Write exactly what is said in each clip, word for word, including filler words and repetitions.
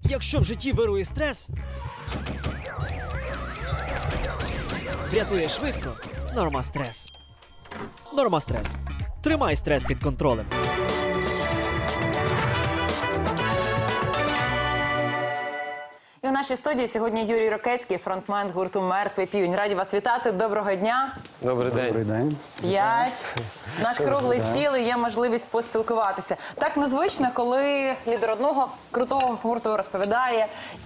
Якщо в житті вирує стрес, врятує швидко Нормастрес. Нормастрес. Тримай стрес під контролем. І у нашій студії сьогодні Юрій Рокецький, фронтмен гурту «Мертвий півень». Раді вас вітати. Доброго дня. Добрий день. Добрий день. П'ять. Наш круглий стіл і є можливість поспілкуватися. Так незвично, коли лідер одного крутого гурту розповідає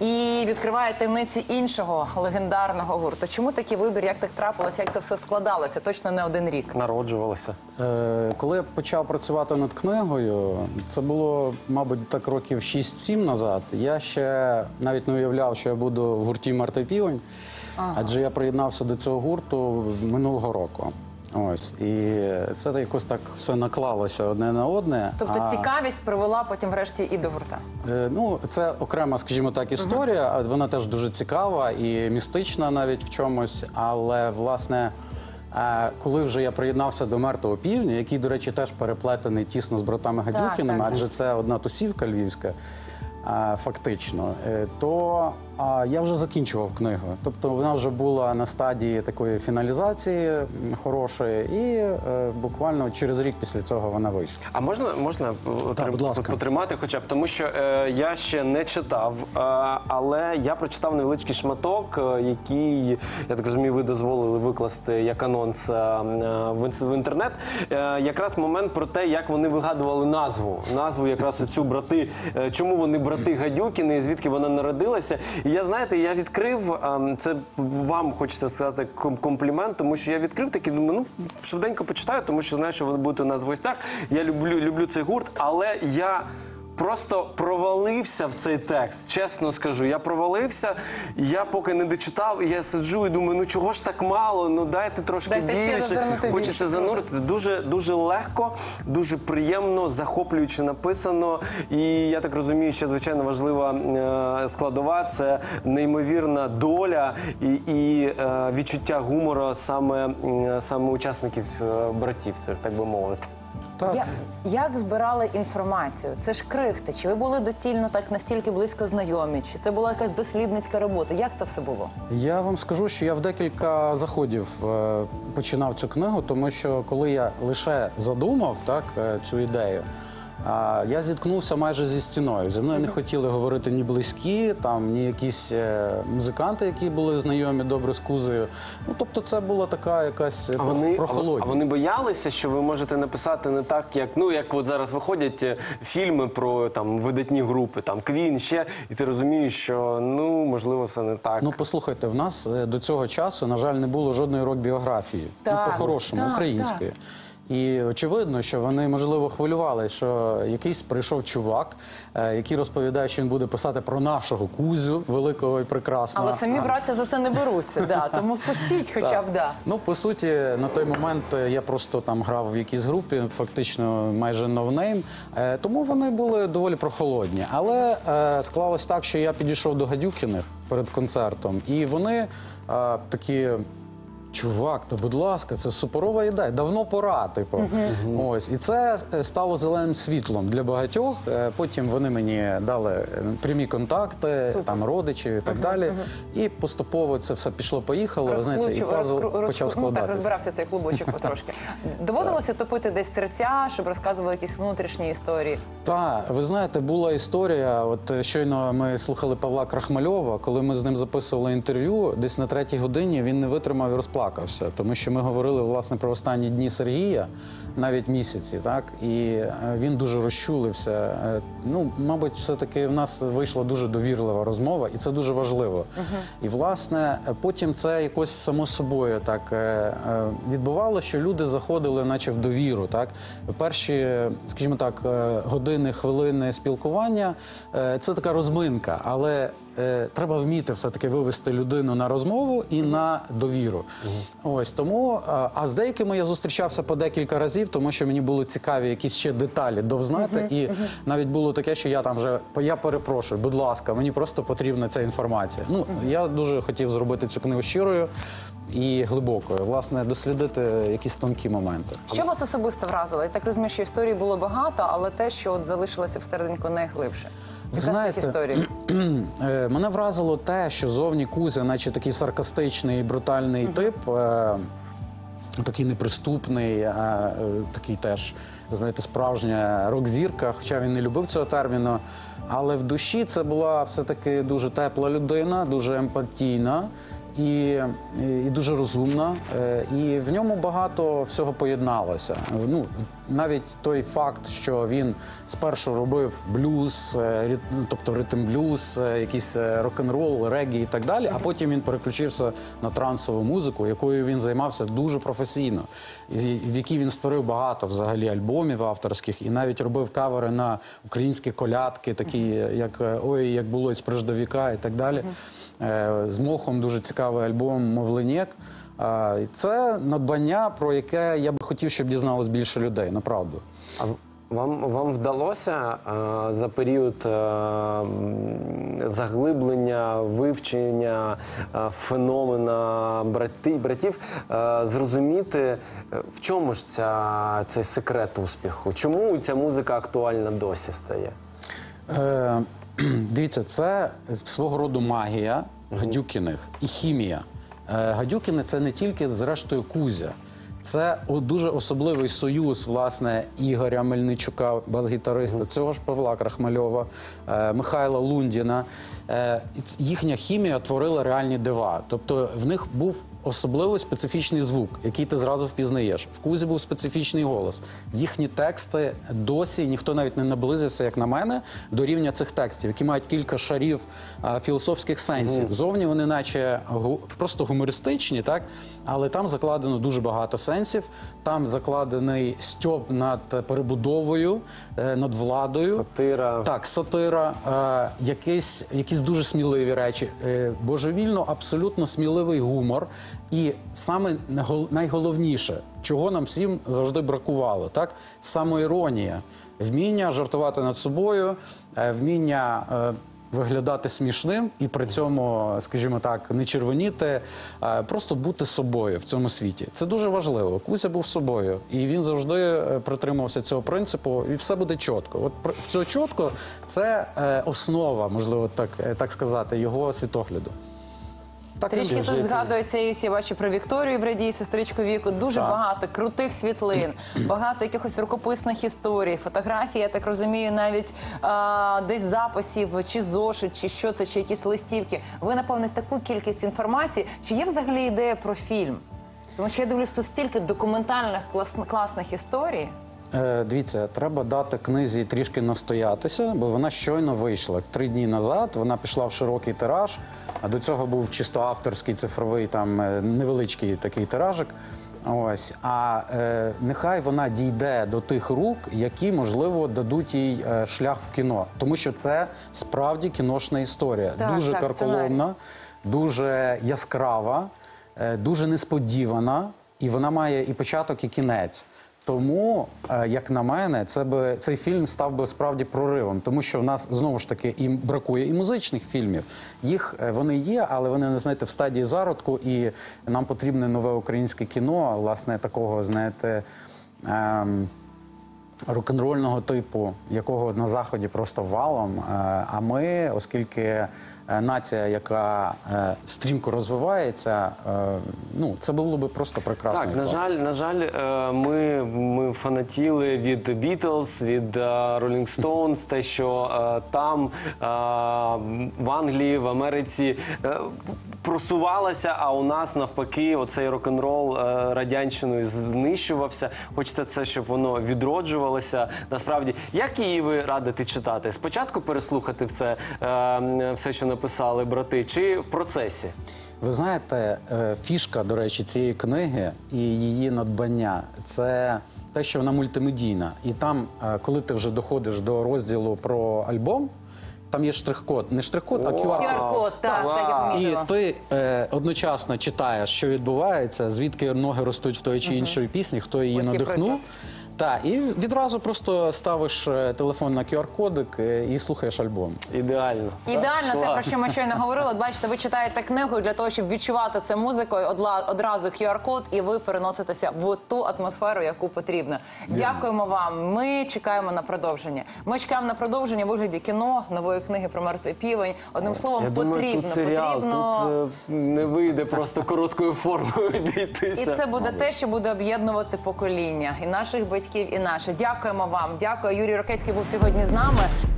і відкриває таємниці іншого легендарного гурту. Чому такий вибір, як так трапилося, як це все складалося? Точно не один рік. Народжувалися. Е, коли я почав працювати над книгою, це було, мабуть, так років шість-сім назад, я ще навіть не уявляв, що я буду в гурті «Мертвий півень», ага. адже я приєднався до цього гурту минулого року. Ось. І це якось так все наклалося одне на одне. Тобто а... цікавість привела потім врешті і до гурта? Е, ну, це окрема, скажімо так, історія. Ага. Вона теж дуже цікава і містична навіть в чомусь. Але, власне, е, коли вже я приєднався до «Мертвого півня», який, до речі, теж переплетений тісно з братами Гадюкіними, так, так, адже це одна тусівка львівська, е, фактично, е, то А я вже закінчував книгу. Тобто вона вже була на стадії такої фіналізації хорошої, і е, буквально через рік після цього вона вийшла. А можна, можна Так, будь ласка. потримати хоча б? Тому що е, я ще не читав, е, але я прочитав невеличкий шматок, е, який, я так розумію, ви дозволили викласти як анонс е, в, в інтернет. Е, якраз момент про те, як вони вигадували назву. Назву якраз оцю брати, е, чому вони брати Гадюкіни, звідки вона народилася. І я, знаєте, я відкрив, це вам хочеться сказати комплімент, тому що я відкрив такий, думаю, ну, швиденько почитаю, тому що знаю, що ви будете у нас в гостях. Я люблю, люблю цей гурт, але я просто провалився в цей текст, чесно скажу. Я провалився, я поки не дочитав, я сиджу і думаю, ну чого ж так мало, ну дайте трошки дайте більше. Хочеться занурити. Дуже, дуже легко, дуже приємно, захоплююче написано. І я так розумію, ще звичайно важлива е, складова – це неймовірна доля і, і е, відчуття гумору саме, е, саме учасників е, братів, це так би мовити. Я, як збирали інформацію? Це ж крихти. Чи ви були дотільно так настільки близько знайомі? Чи це була якась дослідницька робота? Як це все було? Я вам скажу, що я в декілька заходів е, починав цю книгу, тому що коли я лише задумав так, е, цю ідею, А я зіткнувся майже зі стіною. Зі мною не хотіли говорити ні близькі, там, ні якісь музиканти, які були знайомі добре з Кузею. Ну, тобто це була така якась а вони, прохолодність. А вони боялися, що ви можете написати не так, як, ну, як от зараз виходять фільми про там, видатні групи, там, Квін, ще, і ти розумієш, що, ну, можливо, все не так. Ну, послухайте, в нас до цього часу, на жаль, не було жодної рок-біографії. Ну, по-хорошому, української. Так. І очевидно, що вони, можливо, хвилювали, що якийсь прийшов чувак, який розповідає, що він буде писати про нашого Кузю, великого і прекрасного. Але самі браття за це не беруться, да, тому впустіть хоча б, да. Ну, по суті, на той момент я просто там грав в якійсь групі, фактично майже ноунейм, тому вони були доволі прохолодні. Але склалось так, що я підійшов до Гадюкіних перед концертом, і вони такі... Чувак, то, будь ласка, це суперова ідея, давно пора, типу. Uh-huh. Ось. І це стало зеленим світлом для багатьох. Потім вони мені дали прямі контакти, Супер. там, родичів і так uh-huh. далі. Uh-huh. І поступово це все пішло-поїхало, Розклучу, знаєте, і пазл розкру... почав складатися. Ну, так розбирався цей клубочок потрошки. Доводилося топити десь серця, щоб розказували якісь внутрішні історії? Так, ви знаєте, була історія, от щойно ми слухали Павла Крахмальова, коли ми з ним записували інтерв'ю, десь на третій годині він не витримав і розплакався. Тому що ми говорили, власне, про останні дні Сергія, навіть місяці, так? І він дуже розчулився. Ну, мабуть, все-таки в нас вийшла дуже довірлива розмова, і це дуже важливо. Uh-huh. І, власне, потім це якось само собою так відбувало, що люди заходили наче в довіру, так? Перші, скажімо так, години, хвилини спілкування – це така розминка, але треба вміти все-таки вивести людину на розмову і на довіру. Uh-huh. Ось, тому, а з деякими я зустрічався по декілька разів, тому що мені були цікаві якісь ще деталі довзнати. Uh-huh. І uh-huh. навіть було таке, що я там вже, я перепрошую, будь ласка, мені просто потрібна ця інформація. Ну, uh-huh. я дуже хотів зробити цю книгу щирою і глибокою, власне, дослідити якісь тонкі моменти. Що вас особисто вразило? Я так розумію, що історій було багато, але те, що от залишилося всерединку найглибше. Ви Яка з знаєте, тих історій? е, мене вразило те, що зовні Кузя, наче такий саркастичний і брутальний тип, е, такий неприступний, е, е, такий теж, знаєте, справжня рок-зірка, хоча він не любив цього терміну. Але в душі це була все-таки дуже тепла людина, дуже емпатійна і, і, і дуже розумна. Е, І в ньому багато всього поєдналося. Ну, навіть той факт, що він спершу робив блюз, е, рит- ну, тобто ритм-блюз, е, якийсь е, рок-н-рол, регі і так далі, а потім він переключився на трансову музику, якою він займався дуже професійно, і в якій він створив багато взагалі альбомів авторських і навіть робив кавери на українські колядки, такі як «Ой, як було із преждовіка» і так далі. Е, З Мохом дуже цікавий альбом «Мовленєк». Е, і Це надбання, про яке я би хотів, щоб дізналось більше людей, направду. А вам, вам вдалося е, за період е, м, заглиблення, вивчення е, феномена брати, братів е, зрозуміти, е, в чому ж ця, цей секрет успіху? Чому ця музика актуальна досі стає? Е, Дивіться, це свого роду магія Гадюкіних і хімія. Е, Гадюкіни – це не тільки, зрештою, Кузя. Це о- дуже особливий союз, власне, Ігоря Мельничука, бас-гітариста, цього ж Павла Крахмальова, е, Михайла Лундіна. Е, і ц- Їхня хімія творила реальні дива. Тобто в них був особливий специфічний звук, який ти зразу впізнаєш. В Кузі був специфічний голос. Їхні тексти досі ніхто навіть не наблизився, як на мене, до рівня цих текстів, які мають кілька шарів а, філософських сенсів. Зовні вони наче гу- просто гумористичні, так? Але там закладено дуже багато сенсів. Там закладений стьоп над перебудовою, е, над владою. Сатира. Так, сатира, е, якісь, якісь дуже сміливі речі, е, божевільно, абсолютно сміливий гумор. І саме найгол- найголовніше, чого нам всім завжди бракувало, так? Самоіронія, вміння жартувати над собою, е, вміння е, виглядати смішним і при цьому, скажімо так, не червоніти, е, просто бути собою в цьому світі. Це дуже важливо. Кузя був собою, і він завжди е, притримувався цього принципу, і все буде чітко. От при- все чітко – це е, основа, можливо, так, е, так сказати, його світогляду. Так він Трішки був тут жити. згадується, і я бачу про Вікторію в Раді, сестричку Віку. Дуже Так. багато крутих світлин, багато якихось рукописних історій, фотографій, я так розумію, навіть а, десь записів, чи зошит, чи що це, чи якісь листівки. Ви, напевне, таку кількість інформації. Чи є взагалі ідея про фільм? Тому що я дивлюсь, тут стільки документальних клас- класних історій. Е, Дивіться, треба дати книзі трішки настоятися, бо вона щойно вийшла. Три дні назад вона пішла в широкий тираж, а до цього був чисто авторський цифровий, там е, невеличкий такий тиражик. Ось. А е, нехай вона дійде до тих рук, які, можливо, дадуть їй е, шлях в кіно. Тому що це справді кіношна історія. Так, дуже так, карколомна, дуже яскрава, е, дуже несподівана, і вона має і початок, і кінець. Тому, е, як на мене, це би, цей фільм став би справді проривом, тому що в нас, знову ж таки, і бракує і музичних фільмів. Їх, е, вони є, але вони, знаєте, в стадії зародку, і нам потрібне нове українське кіно, власне, такого, знаєте, ем, рок-н-рольного типу, якого на Заході просто валом. Е, А ми, оскільки е, нація, яка е, стрімко розвивається, е, ну, це було би просто прекрасно. Так, і на класно. жаль, на жаль, е, ми, ми фанатіли від Beatles, від е, Rolling Stones, те, що е, там, е, в Англії, в Америці е, просувалася, а у нас навпаки оцей рок-н-рол е, радянщиною знищувався. Хочеться це, щоб воно відроджувалося. Насправді, як її ви радите читати? Спочатку переслухати все, е, все, що написали брати, чи в процесі? Ви знаєте, е, фішка, до речі, цієї книги і її надбання – це те, що вона мультимедійна. І там, е, коли ти вже доходиш до розділу про альбом, там є штрих-код. Не штрих-код, а О, кю ар-код. Q R-код, так, Вау. так я І помітила. ти е, одночасно читаєш, що відбувається, звідки ноги ростуть в той чи іншій пісні, хто її Ось є надихнув. приклад. Так, і відразу просто ставиш е, телефон на ку ар-кодик е, і слухаєш альбом. Ідеально. Ідеально те, Клас. про що ми щойно говорили. От бачите, ви читаєте книгу і для того, щоб відчувати це музикою, одла- одразу ку ар-код, і ви переноситеся в ту атмосферу, яку потрібно. Дякуємо вам. Ми чекаємо на продовження. Ми чекаємо на продовження в вигляді кіно, нової книги про мертвий півень. Одним словом, Я думаю, потрібно, тут серіал, потрібно. тут е, не вийде просто короткою формою І обійтися. це буде те, що буде об'єднувати покоління і наших батьків, і наше. Дякуємо вам. Дякую. Юрій Рокецький був сьогодні з нами.